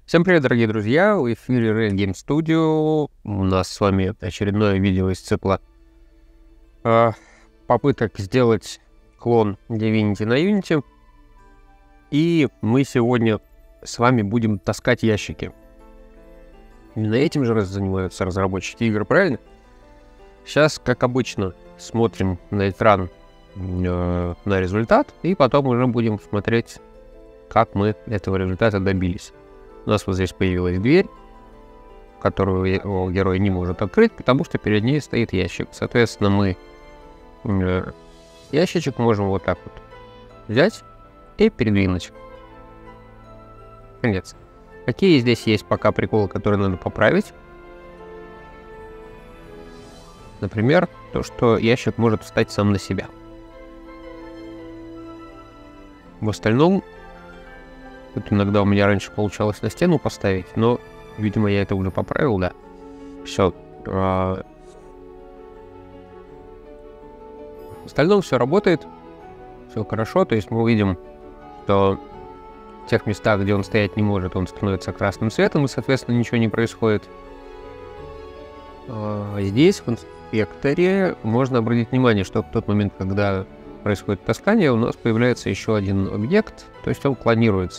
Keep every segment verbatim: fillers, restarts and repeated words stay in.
Всем привет, дорогие друзья! В эфире Rail Game Studio. У нас с вами очередное видео из цикла э, попыток сделать клон Divinity на Unity. И мы сегодня с вами будем таскать ящики. Именно этим же раз занимаются разработчики игр, правильно? Сейчас, как обычно, смотрим на экран э, на результат, и потом уже будем смотреть, как мы этого результата добились. У нас вот здесь появилась дверь, которую герой не может открыть, потому что перед ней стоит ящик. Соответственно, мы э, ящичек можем вот так вот взять и передвинуть. Конец. Какие здесь есть пока приколы, которые надо поправить? Например, то, что ящик может встать сам на себя. В остальном, вот иногда у меня раньше получалось на стену поставить, но, видимо, я это уже поправил, да. Все. В остальном все работает, все хорошо, то есть мы увидим, что в тех местах, где он стоять не может, он становится красным цветом, и, соответственно, ничего не происходит. Здесь, в инспекторе, можно обратить внимание, что в тот момент, когда происходит таскание, у нас появляется еще один объект, то есть он клонируется.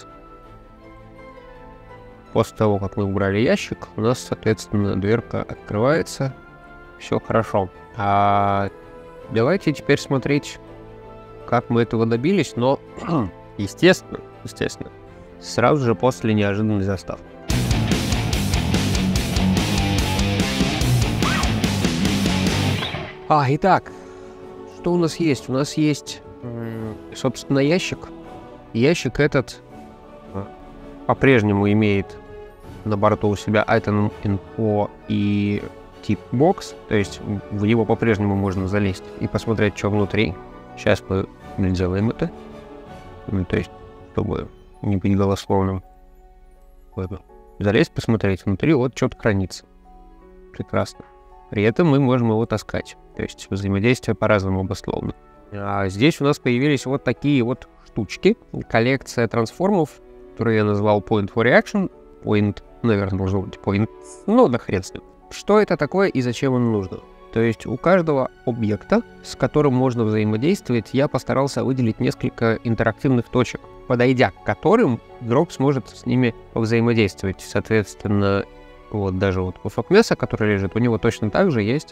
После того, как мы убрали ящик, у нас, соответственно, дверка открывается. Все хорошо. А давайте теперь смотреть, как мы этого добились, но, естественно, естественно, сразу же после неожиданной заставки. А, итак, что у нас есть? У нас есть, собственно, ящик. Ящик этот по-прежнему имеет на борту у себя item info и тип box, то есть в него по-прежнему можно залезть и посмотреть, что внутри. Сейчас мы сделаем это, ну, то есть, чтобы не быть голословным. Залезть, посмотреть внутри, вот что-то хранится. Прекрасно. При этом мы можем его таскать, то есть взаимодействие по-разному обусловлено. А здесь у нас появились вот такие вот штучки, коллекция трансформов, который я назвал Point for Reaction. Point, наверное, должен быть Point. Ну, да хрен с ним. Что это такое и зачем оно нужно? То есть у каждого объекта, с которым можно взаимодействовать, я постарался выделить несколько интерактивных точек, подойдя к которым игрок сможет с ними взаимодействовать. Соответственно, вот даже вот кусок мяса, который лежит, у него точно так же есть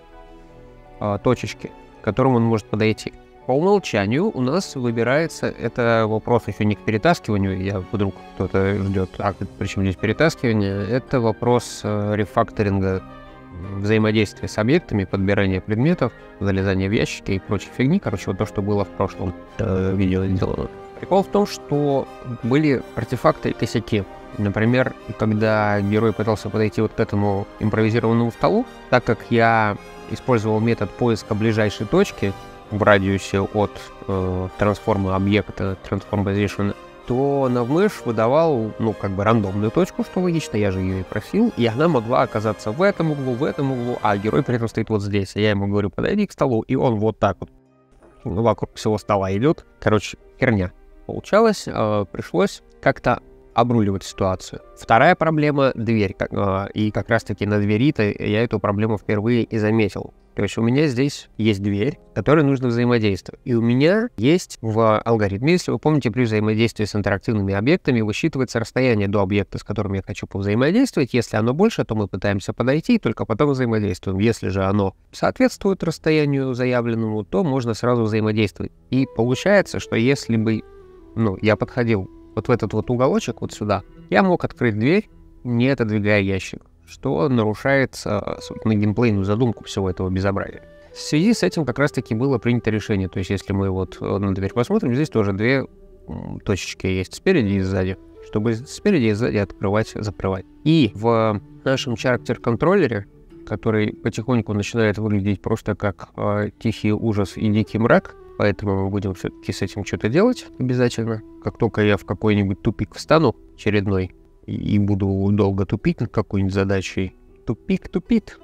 а, точечки, к которым он может подойти. По умолчанию у нас выбирается, это вопрос еще не к перетаскиванию, я вдруг кто-то ждет, а причем здесь перетаскивание, это вопрос э, рефакторинга взаимодействия с объектами, подбирания предметов, залезания в ящики и прочей фигни, короче, вот то, что было в прошлом э, видео сделано. Прикол в том, что были артефакты и косяки. Например, когда герой пытался подойти вот к этому импровизированному столу, так как я использовал метод поиска ближайшей точки в радиусе от э, трансформа объекта Transform Position, то навмыш выдавал, ну, как бы рандомную точку, что логично, я же ее и просил, и она могла оказаться в этом углу, в этом углу, а герой при этом стоит вот здесь. Я ему говорю, подойди к столу, и он вот так вот вокруг всего стола идет. Короче, херня получалось, э, пришлось как-то обруливать ситуацию. Вторая проблема — дверь. Э, и как раз-таки на двери-то я эту проблему впервые и заметил. То есть у меня здесь есть дверь, с которой нужно взаимодействовать. И у меня есть в алгоритме, если вы помните, при взаимодействии с интерактивными объектами высчитывается расстояние до объекта, с которым я хочу повзаимодействовать. Если оно больше, то мы пытаемся подойти, и только потом взаимодействуем. Если же оно соответствует расстоянию заявленному, то можно сразу взаимодействовать. И получается, что если бы ну, я подходил вот в этот вот уголочек, вот сюда, я мог открыть дверь, не отодвигая ящик, что нарушает, собственно, геймплейную задумку всего этого безобразия. В связи с этим как раз-таки было принято решение, то есть если мы вот на дверь посмотрим, здесь тоже две точечки есть спереди и сзади, чтобы спереди и сзади открывать, закрывать. И в нашем character-контроллере, который потихоньку начинает выглядеть просто как э, тихий ужас и дикий мрак, поэтому мы будем все-таки с этим что-то делать обязательно. Как только я в какой-нибудь тупик встану очередной, и буду долго тупить над какой-нибудь задачей, тупик тупит,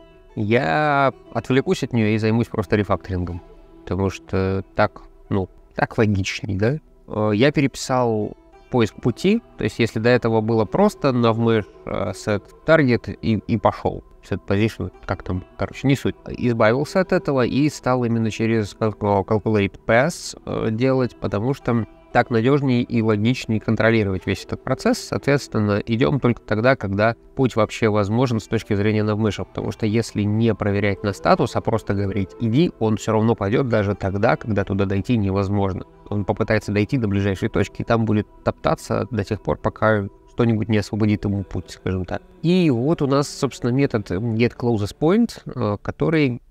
я отвлекусь от нее и займусь просто рефакторингом. Потому что так, ну, так логичней, да? Я переписал поиск пути. То есть если до этого было просто navmesh, set target и, и пошел. Set position, как там, короче, не суть. Избавился от этого и стал именно через calculate path делать, потому что так надежнее и логичнее контролировать весь этот процесс. Соответственно, идем только тогда, когда путь вообще возможен с точки зрения navmesh, потому что если не проверять на статус, а просто говорить «иди», он все равно пойдет даже тогда, когда туда дойти невозможно. Он попытается дойти до ближайшей точки и там будет топтаться до тех пор, пока что-нибудь не освободит ему путь, скажем так. И вот у нас, собственно, метод getClosestPoint, который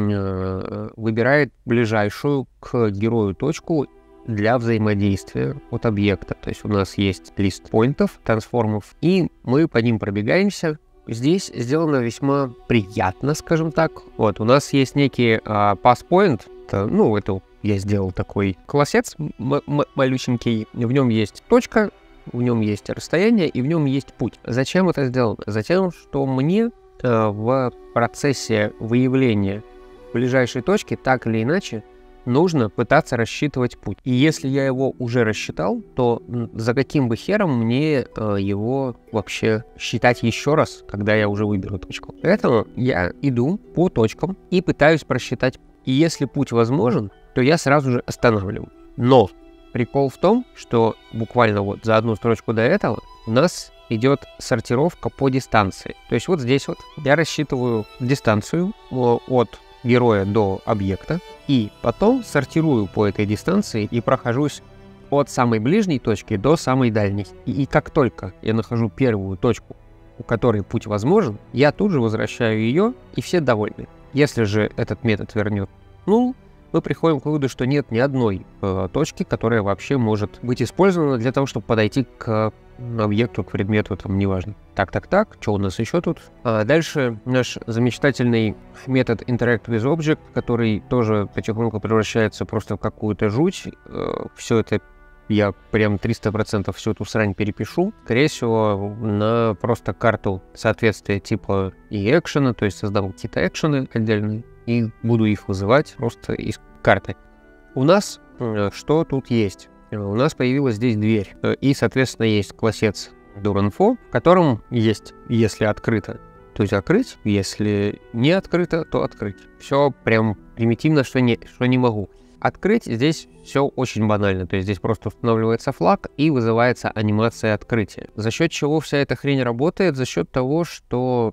выбирает ближайшую к герою точку для взаимодействия от объекта. То есть у нас есть лист поинтов, трансформов, и мы по ним пробегаемся. Здесь сделано весьма приятно, скажем так. Вот, у нас есть некий а, pass-point, это, ну, это я сделал такой классец малюсенький, в нем есть точка, в нем есть расстояние, и в нем есть путь. Зачем это сделано? Затем, что мне а, в процессе выявления ближайшей точки так или иначе нужно пытаться рассчитывать путь. И если я его уже рассчитал, то за каким бы хером мне э, его вообще считать еще раз, когда я уже выберу точку. Поэтому я иду по точкам и пытаюсь просчитать. И если путь возможен, то я сразу же останавливаю. Но прикол в том, что буквально вот за одну строчку до этого у нас идет сортировка по дистанции. То есть вот здесь вот я рассчитываю дистанцию от героя до объекта, и потом сортирую по этой дистанции и прохожусь от самой ближней точки до самой дальней. И, и как только я нахожу первую точку, у которой путь возможен, я тут же возвращаю ее, и все довольны. Если же этот метод вернет нул, мы приходим к выводу, что нет ни одной э, точки, которая вообще может быть использована для того, чтобы подойти к объекту, к предмету, там, неважно. Так-так-так, что у нас еще тут? А дальше наш замечательный метод Interact with Object, который тоже потихоньку превращается просто в какую-то жуть. Э, все это я прям триста процентов всю эту срань перепишу. Скорее всего, на просто карту соответствия типа и экшена, то есть создам какие-то экшены отдельные и буду их вызывать просто из карты. У нас э, что тут есть? У нас появилась здесь дверь, и, соответственно, есть классец doorInfo, в котором есть, если открыто, то закрыть, если не открыто, то открыть. Все прям примитивно, что не, что не могу. Открыть здесь все очень банально, то есть здесь просто устанавливается флаг и вызывается анимация открытия. За счет чего вся эта хрень работает? За счет того, что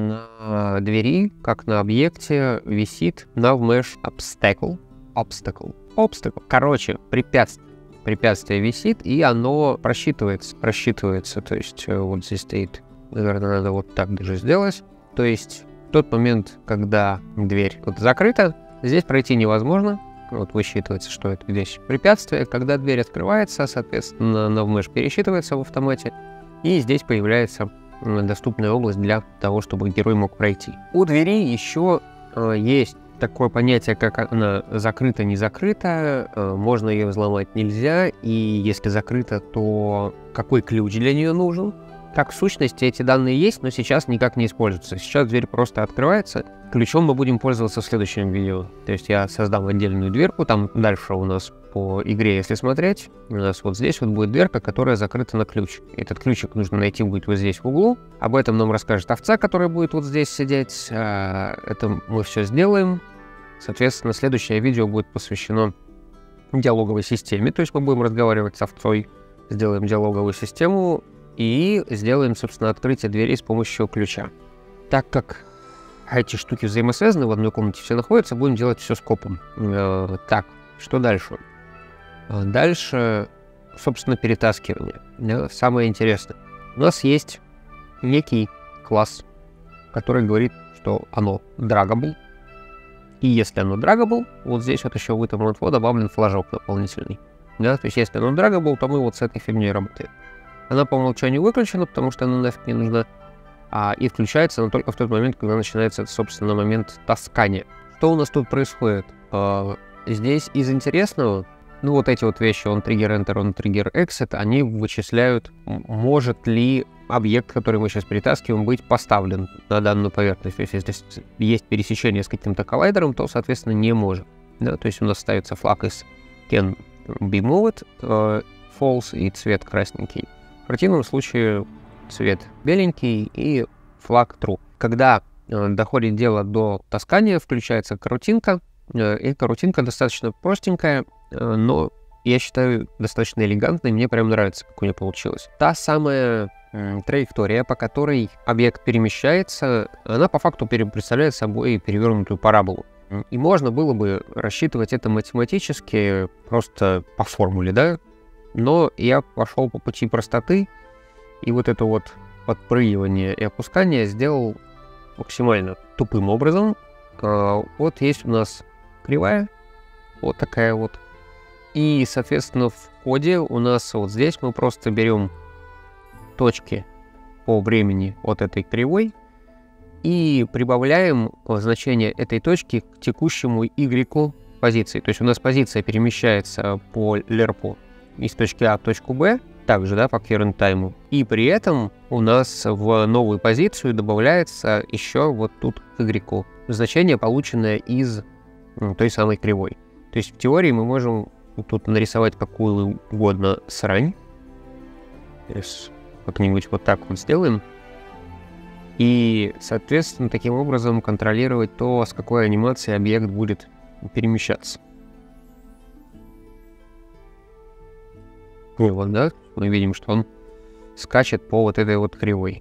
на двери, как на объекте, висит navmesh obstacle. Obstacle. Obstacle. Короче, препятствие. Препятствие висит, и оно просчитывается. Просчитывается, то есть вот здесь стоит, наверное, надо вот так даже сделать. То есть в тот момент, когда дверь вот закрыта, здесь пройти невозможно. Вот высчитывается, что это здесь препятствие. Когда дверь открывается, соответственно, navmesh пересчитывается в автомате, и здесь появляется доступная область для того, чтобы герой мог пройти. У двери еще э, есть такое понятие, как она закрыта, не закрыта, э, можно ее взломать, нельзя, и если закрыта, то какой ключ для нее нужен. Как в сущности эти данные есть, но сейчас никак не используются. Сейчас дверь просто открывается. Ключом мы будем пользоваться в следующем видео. То есть я создам отдельную дверку, там дальше у нас по игре, если смотреть, у нас вот здесь вот будет дверка, которая закрыта на ключ. Этот ключик нужно найти будет вот здесь в углу. Об этом нам расскажет овца, которая будет вот здесь сидеть. Это мы все сделаем. Соответственно, следующее видео будет посвящено диалоговой системе. То есть мы будем разговаривать с овцой, сделаем диалоговую систему и сделаем, собственно, открытие двери с помощью ключа. Так как эти штуки взаимосвязаны, в одной комнате все находятся, будем делать все скопом. Э, так, что дальше? Дальше, собственно, перетаскивание. Да, самое интересное. У нас есть некий класс, который говорит, что оно draggable. И если оно draggable, вот здесь вот еще в этом info добавлен флажок дополнительный. Да, то есть если оно draggable, то мы вот с этой фигней работаем. Она по умолчанию выключена, потому что она нафиг не нужна. А, и включается она только в тот момент, когда начинается, собственно, момент таскания. Что у нас тут происходит? А, здесь из интересного, ну вот эти вот вещи, он триггер enter, он триггер exit, они вычисляют, может ли объект, который мы сейчас перетаскиваем, быть поставлен на данную поверхность. То есть если есть пересечение с каким-то коллайдером, то, соответственно, не может. Да? То есть у нас ставится флаг из can be moved. false и цвет красненький. В противном случае цвет беленький и флаг true. Когда э, доходит дело до таскания, включается карутинка. Э, и карутинка достаточно простенькая, э, но я считаю достаточно элегантной. Мне прям нравится, как у нее получилось. Та самая э, траектория, по которой объект перемещается, она по факту представляет собой перевернутую параболу. И можно было бы рассчитывать это математически просто по формуле, да? Но я пошел по пути простоты, и вот это вот подпрыгивание и опускание сделал максимально тупым образом. Вот есть у нас кривая, вот такая вот. И, соответственно, в коде у нас вот здесь мы просто берем точки по времени от этой кривой и прибавляем значение этой точки к текущему y позиции. То есть у нас позиция перемещается по лерпу из точки А в точку Б, также, да, по current time. И при этом у нас в новую позицию добавляется еще вот тут к y значение, полученное из ну, той самой кривой. То есть в теории мы можем тут нарисовать какую угодно срань. Как-нибудь вот так вот сделаем. И, соответственно, таким образом контролировать то, с какой анимацией объект будет перемещаться. И вот, да, мы видим, что он скачет по вот этой вот кривой.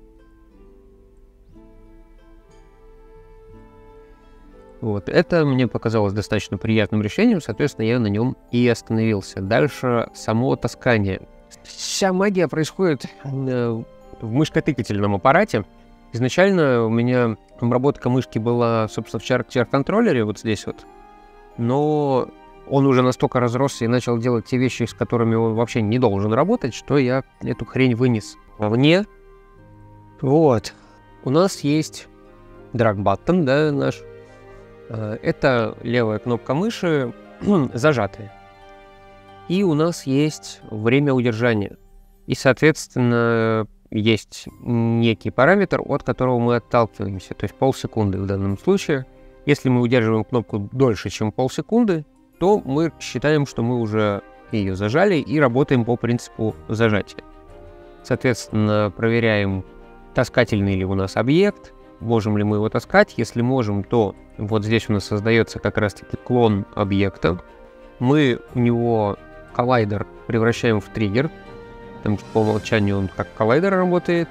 Вот, это мне показалось достаточно приятным решением, соответственно, я на нем и остановился. Дальше само таскание. Вся магия происходит в мышкотыкательном аппарате. Изначально у меня обработка мышки была, собственно, в чар-контроллере, вот здесь вот. Но он уже настолько разросся и начал делать те вещи, с которыми он вообще не должен работать, что я эту хрень вынес вовне. Вот. У нас есть drag button, да, наш. Это левая кнопка мыши, зажатая. И у нас есть время удержания. И, соответственно, есть некий параметр, от которого мы отталкиваемся, то есть полсекунды в данном случае. Если мы удерживаем кнопку дольше, чем полсекунды, то мы считаем, что мы уже ее зажали и работаем по принципу зажатия. Соответственно, проверяем, таскательный ли у нас объект, можем ли мы его таскать. Если можем, то вот здесь у нас создается как раз-таки клон объекта. Мы у него коллайдер превращаем в триггер, потому что по умолчанию он как коллайдер работает.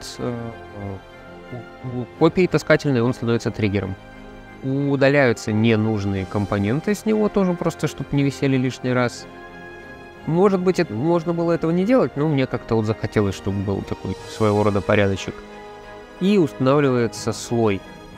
У копии таскательной он становится триггером. Удаляются ненужные компоненты с него тоже, просто чтобы не висели лишний раз. Может быть, это, можно было этого не делать, но мне как-то вот захотелось, чтобы был такой своего рода порядочек. И устанавливается слой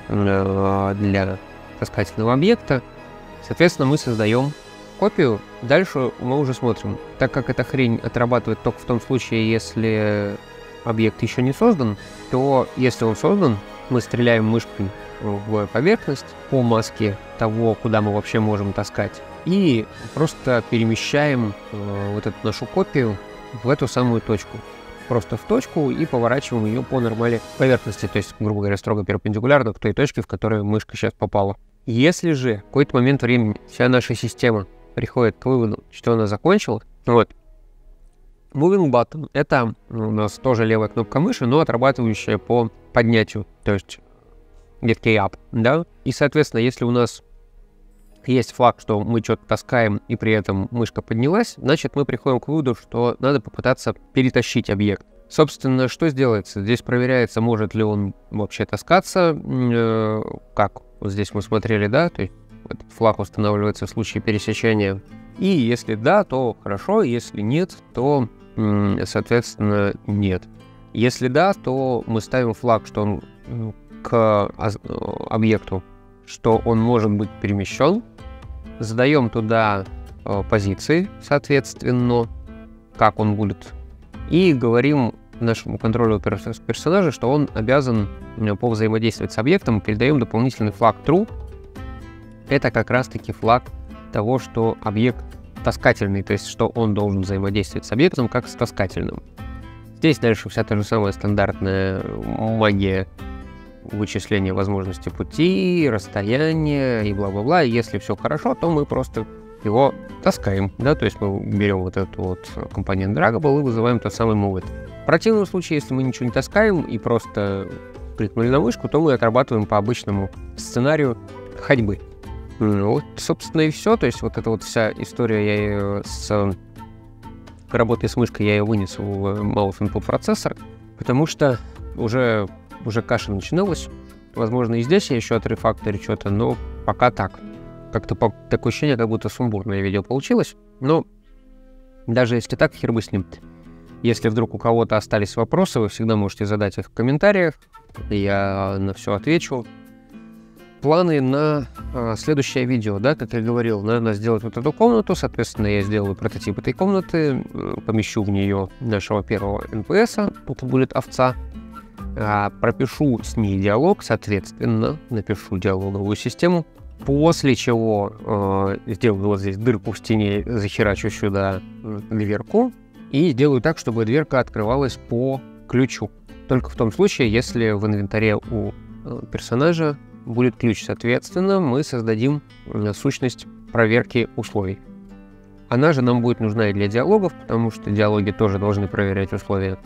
э, для таскательного объекта. Соответственно, мы создаем копию. Дальше мы уже смотрим. Так как эта хрень отрабатывает только в том случае, если объект еще не создан, то если он создан, мы стреляем мышкой в поверхность по маске того, куда мы вообще можем таскать, и просто перемещаем э, вот эту нашу копию в эту самую точку. Просто в точку и поворачиваем ее по нормали поверхности, то есть, грубо говоря, строго перпендикулярно к той точке, в которую мышка сейчас попала. Если же в какой-то момент времени вся наша система приходит к выводу, что она закончилась, вот, Moving Button — это у нас тоже левая кнопка мыши, но отрабатывающая по поднятию, то есть get key up, да? И, соответственно, если у нас есть флаг, что мы что-то таскаем, и при этом мышка поднялась, значит, мы приходим к выводу, что надо попытаться перетащить объект. Собственно, что сделается? Здесь проверяется, может ли он вообще таскаться, э, как вот здесь мы смотрели, да, то есть этот флаг устанавливается в случае пересечения. И если да, то хорошо, если нет, то, э, соответственно, нет. Если да, то мы ставим флаг, что он к объекту, что он может быть перемещен, задаем туда э, позиции, соответственно, как он будет, и говорим нашему контролю персонажа, что он обязан э, повзаимодействовать с объектом, передаем дополнительный флаг true. Это как раз-таки флаг того, что объект таскательный, то есть что он должен взаимодействовать с объектом как с таскательным. Здесь дальше вся та же самая стандартная магия вычисления возможности пути, расстояния и бла-бла-бла. Если все хорошо, то мы просто его таскаем, да, то есть мы берем вот этот вот компонент Draggable и вызываем тот самый move it. В противном случае, если мы ничего не таскаем и просто кликнули на мышку, то мы отрабатываем по обычному сценарию ходьбы. Вот, собственно, и все. То есть вот эта вот вся история, я ее с работой с мышкой, я ее вынес в Mouse Input процессор, потому что уже, уже каша начиналась. Возможно, и здесь я еще отрефакторю что-то, но пока так. Как-то по, такое ощущение, как будто сумбурное видео получилось. Но даже если так, хер бы с ним. Если вдруг у кого-то остались вопросы, вы всегда можете задать их в комментариях. Я на все отвечу. Планы на а, следующее видео, да, как я говорил, надо сделать вот эту комнату, соответственно, я сделаю прототип этой комнаты, помещу в нее нашего первого эн пи эс, это будет овца, а, пропишу с ней диалог, соответственно, напишу диалоговую систему, после чего э, сделаю вот здесь дырку в стене, захерачу сюда дверку и сделаю так, чтобы дверка открывалась по ключу. Только в том случае, если в инвентаре у э, персонажа будет ключ. Соответственно, мы создадим сущность проверки условий. Она же нам будет нужна и для диалогов, потому что диалоги тоже должны проверять условия,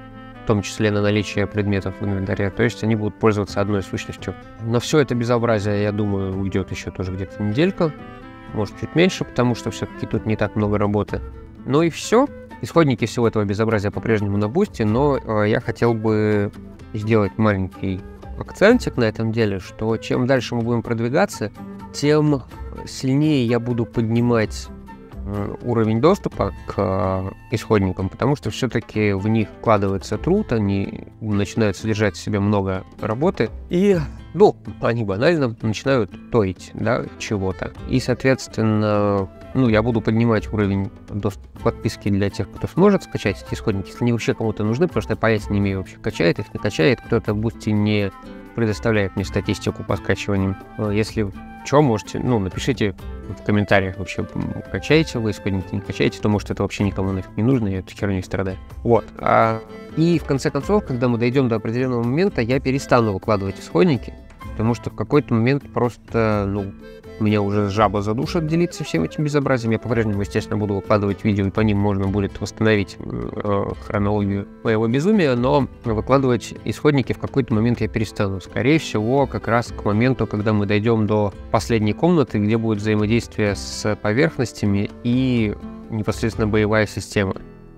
в том числе на наличие предметов в инвентаре. То есть они будут пользоваться одной сущностью. На все это безобразие, я думаю, уйдет еще тоже где-то неделька. Может, чуть меньше, потому что все-таки тут не так много работы. Ну и все. Исходники всего этого безобразия по-прежнему на бусте, но э, я хотел бы сделать маленький акцентик на этом деле, что чем дальше мы будем продвигаться, тем сильнее я буду поднимать э, уровень доступа к э, исходникам, потому что все-таки в них вкладывается труд, они начинают содержать в себе много работы, и, ну, они банально начинают тоить, да, чего-то. И, соответственно, ну, я буду поднимать уровень доступа к подписке для тех, кто сможет скачать эти исходники, если они вообще кому-то нужны, потому что я понятия не имею вообще, качает их, не качает, кто-то в Бусти не предоставляет мне статистику по скачиваниям. Если что, можете, ну, напишите в комментариях вообще, качаете вы исходники, не качаете, то, может, это вообще никому нафиг не нужно, я эту херню страдаю. Вот. А, и в конце концов, когда мы дойдем до определенного момента, я перестану выкладывать исходники, потому что в какой-то момент просто, ну, меня уже жаба задушит делиться всем этим безобразием. Я по-прежнему, естественно, буду выкладывать видео, и по ним можно будет восстановить э, хронологию моего безумия, но выкладывать исходники в какой-то момент я перестану. Скорее всего, как раз к моменту, когда мы дойдем до последней комнаты, где будет взаимодействие с поверхностями и непосредственно боевая система.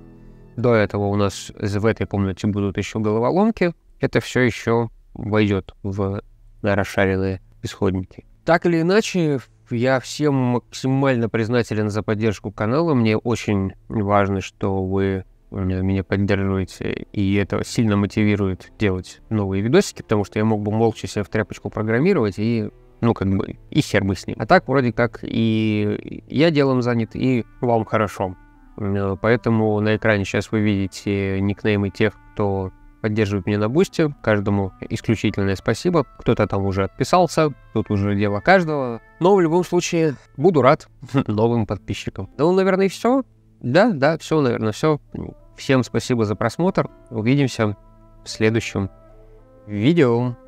До этого у нас в этой комнате будут еще головоломки. Это все еще войдет в расшаренные исходники. Так или иначе, я всем максимально признателен за поддержку канала. Мне очень важно, что вы меня поддерживаете, и это сильно мотивирует делать новые видосики, потому что я мог бы молча себе в тряпочку программировать и, ну, как бы, и хер бы с ним. А так, вроде как, и я делом занят, и вам хорошо. Поэтому на экране сейчас вы видите никнеймы тех, кто поддерживает меня на бусте. Каждому исключительное спасибо. Кто-то там уже отписался, тут уже дело каждого. Но в любом случае буду рад новым подписчикам. Ну, наверное, и все. Да, да, все, наверное, все. Всем спасибо за просмотр. Увидимся в следующем видео.